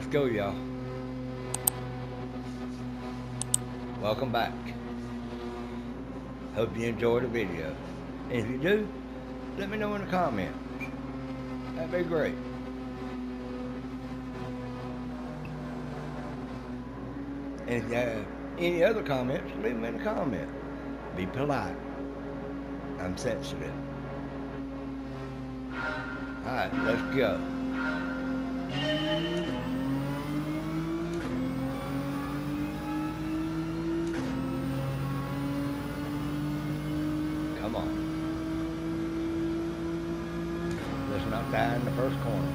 Let's go, y'all. Welcome back. Hope you enjoyed the video. And if you do, let me know in the comments. That'd be great. And if you have any other comments, leave them in the comments. Be polite. I'm sensitive. Alright, let's go. Come on. Let's not die in the first corner.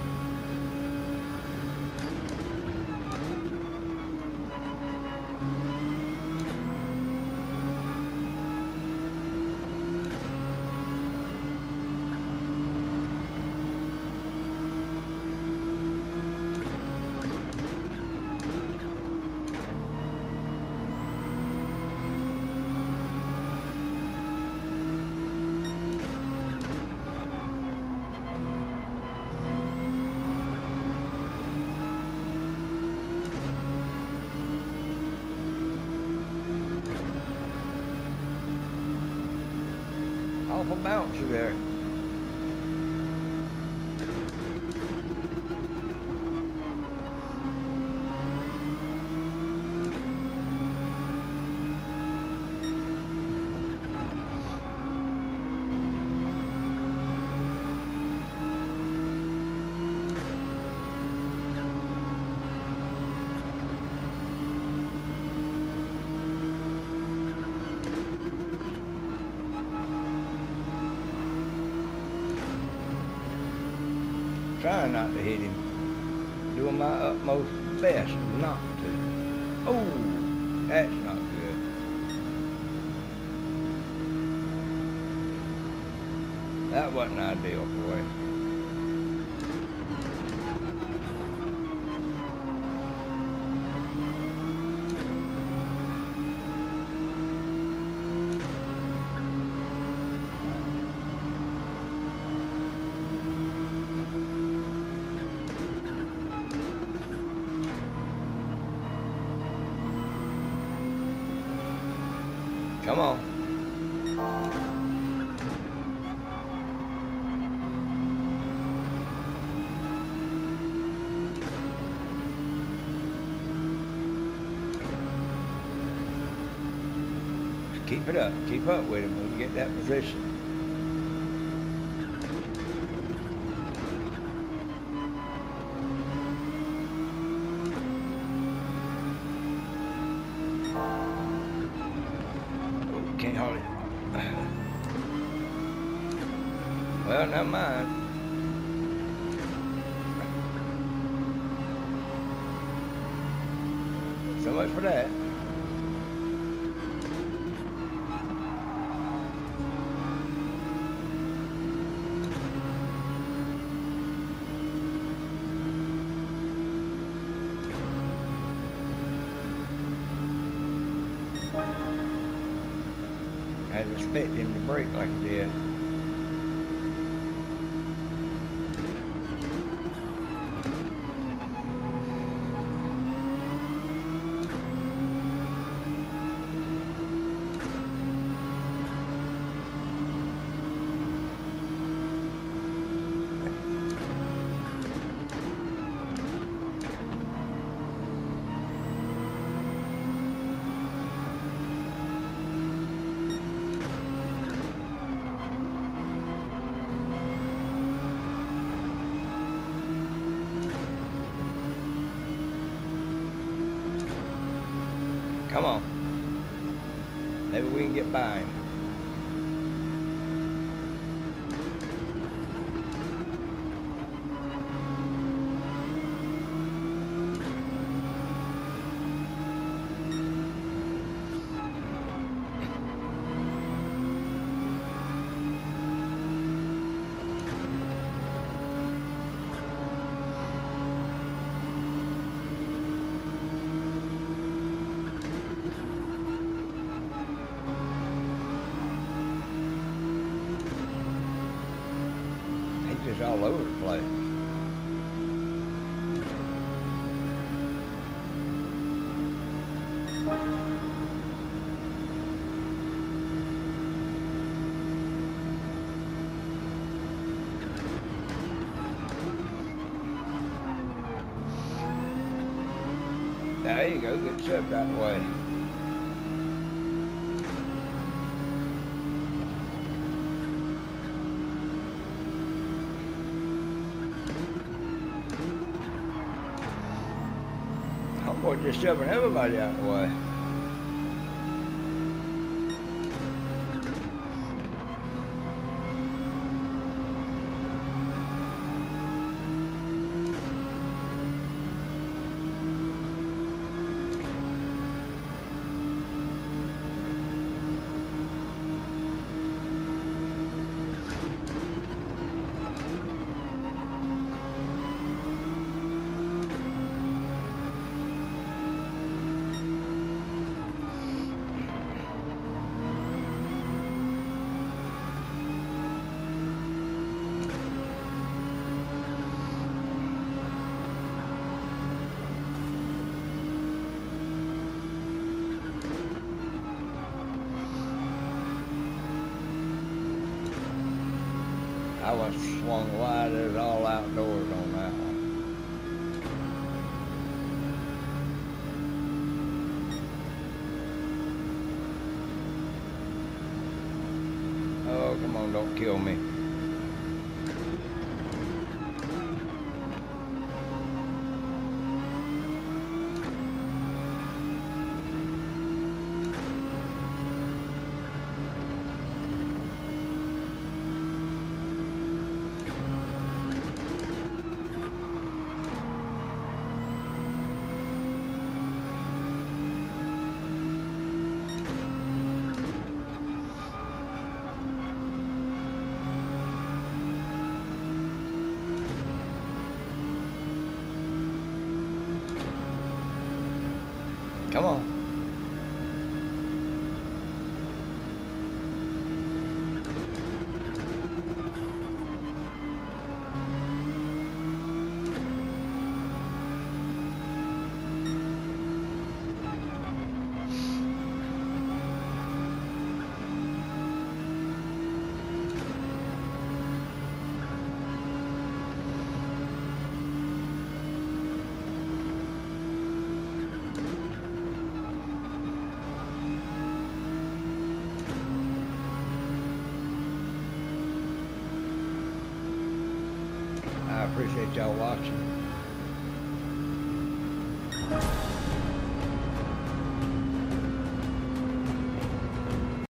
Awful bouncy there. Trying not to hit him. Doing my utmost best not to. Oh, that's not good. That wasn't ideal for him. Come on. Just keep it up. Keep up with him when we get that position. Can't hardly. Well, never mind. So much for that. I didn't expect him to brake like he did. Come on. Maybe we can get by him. All over the place. There you go, get shoved out of the way. Homeboy just shoving everybody out of the way. I was swung wide as all outdoors on that one. Oh, come on, don't kill me. Come on. I appreciate y'all watching.